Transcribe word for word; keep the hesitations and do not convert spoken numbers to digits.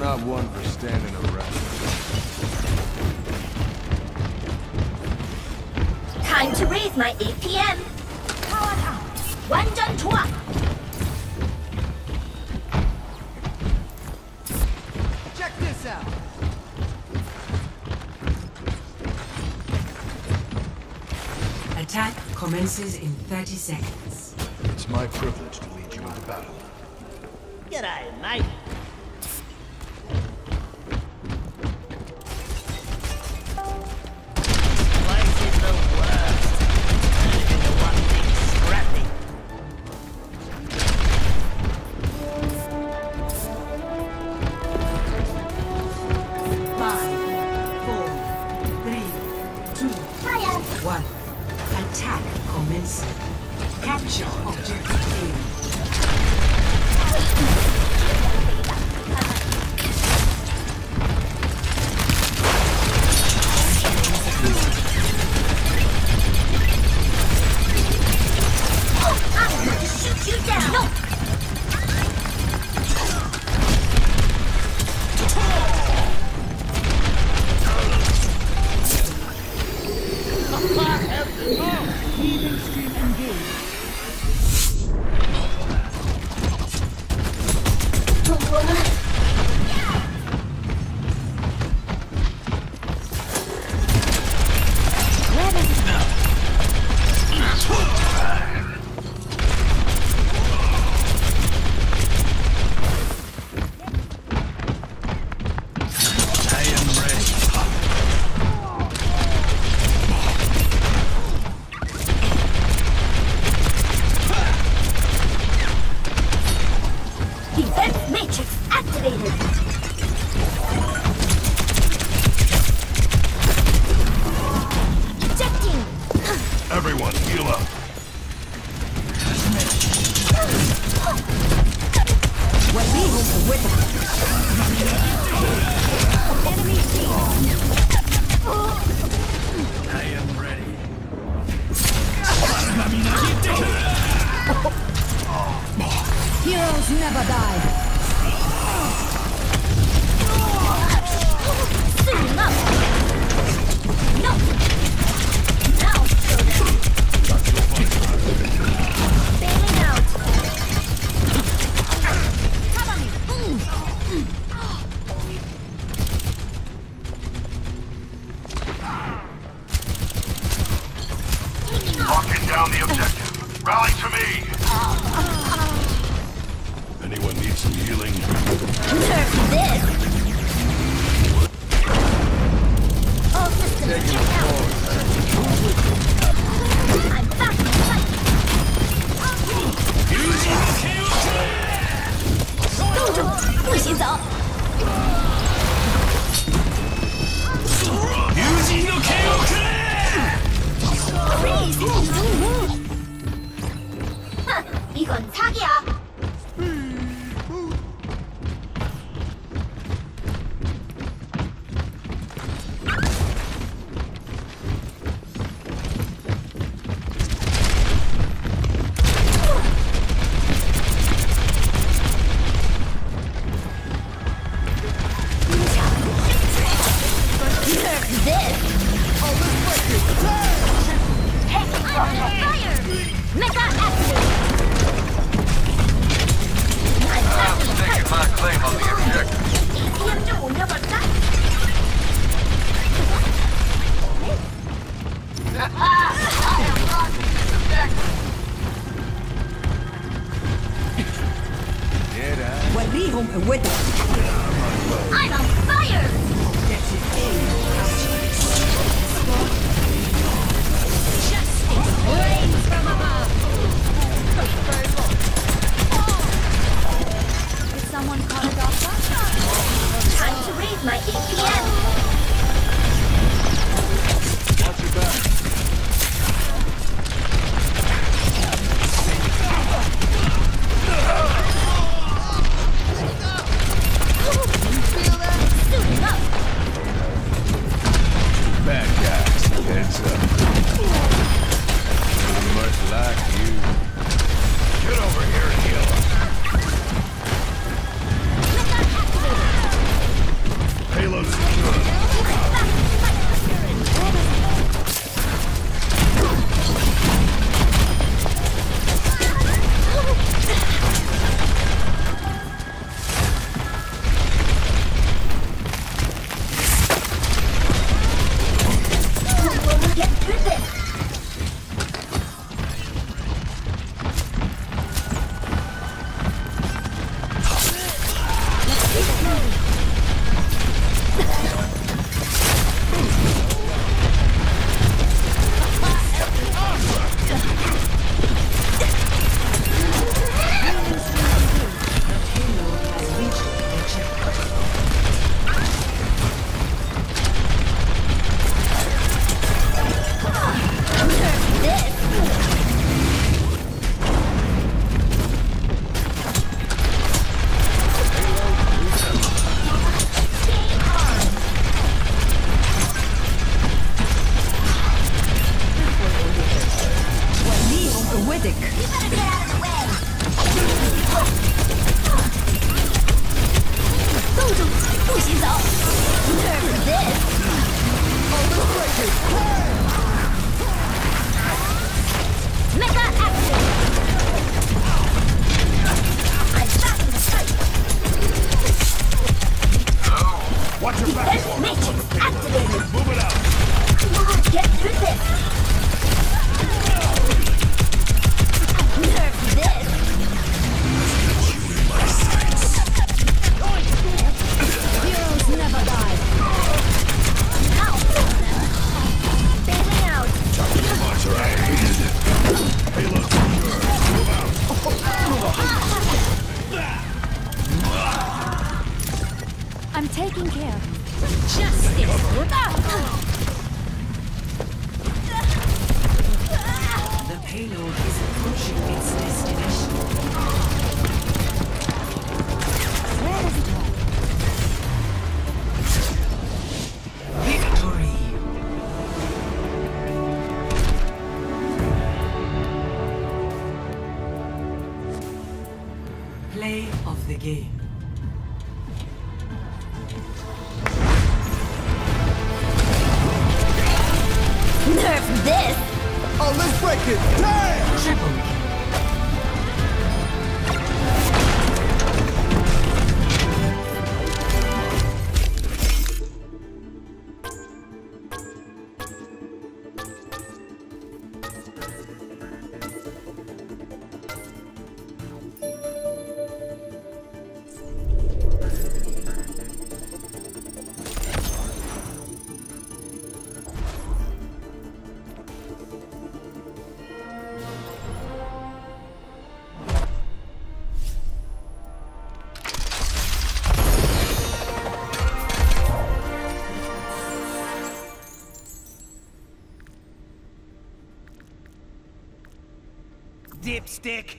not one for standing around. Time to raise my A P M. Power up. 완전 좋아. Check this out. Attack commences in thirty seconds. It's my privilege to lead you into battle. G'day, mate. Place is the worst. Turned into one big scrappy. Five, four, three, two, Fire. one. Attack commencing. Capture objective A. I'm going to shoot you down. No. Even stream engaged. Defense matrix activated. Ejecting. Everyone, heal up. When we hold the weapon, Enemy team. I am ready. Heroes never die. Suiting up. No. Now show them. Bailing out. Cover me. Locking down the objective. Rally to me. Anyone need some healing? Nerf this. All systems check out. I'm back in sight. Go to 不许走。Freeze. 흥, 이건 사기야. Nerf this. Hey, fire! Mecha activate. I'm taking my claim on the objective. 이엠 좀 올려볼까? Get out. when we hold the weapon, I'm on fire! objective A captured. Justice rains from above. Did someone call a doctor? Time to raise my A P M. Watch your back. Suiting up. Bad guys. Heads up. Pretty much like you. Get over here and heal up. Mecha activated. the game. Nerf this! Oh, let's break it! Damn! Triple kill. Dipstick!